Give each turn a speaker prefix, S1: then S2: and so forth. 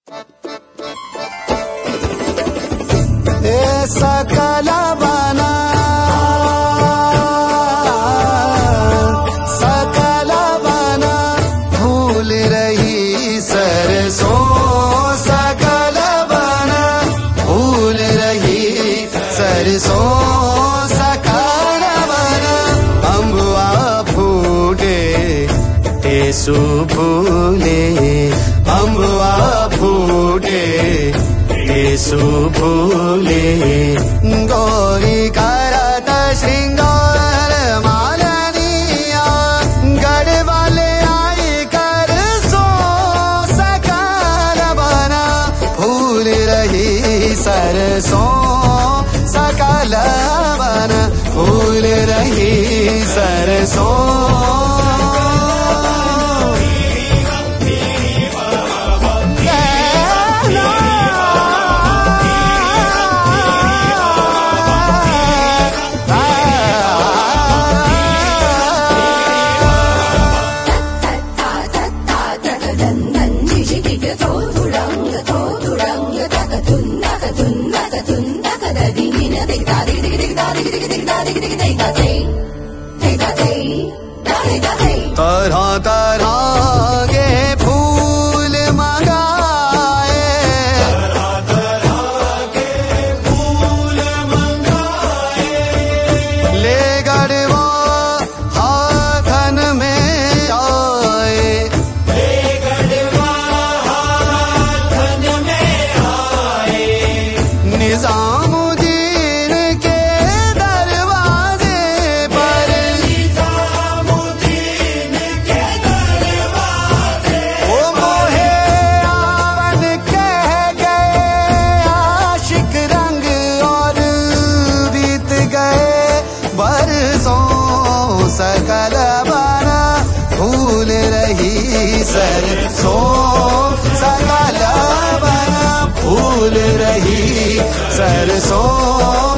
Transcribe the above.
S1: सकल बना सकल बना भूल रही सरसों, सकल बना भूल रही सरसों, सकल बना अम्बुआ फूटे टेसु फूले, अम्बुआ फूटे टेसु फूले, गौरी करत श्रृंगार मालनिया, गढ़वाले आई कर सो, सकल बना भूल रही सरसों, सकल बना भूल रही सरसों। तरह तरह के फूल मंगाए, तरह तरह के फूल मंगाए, ले गढ़वा हाथन में आए, ले गढ़वा हाथन में आए, निजामुद्दीन के दरवाजे पर, निजामुद्दीन के दरवाजे ओ मोहे आवन कह गए आशिक रंग, और बीत गए बरसों, सकल बना भूल रही सरसों, सकल बना भूल रही सरसों।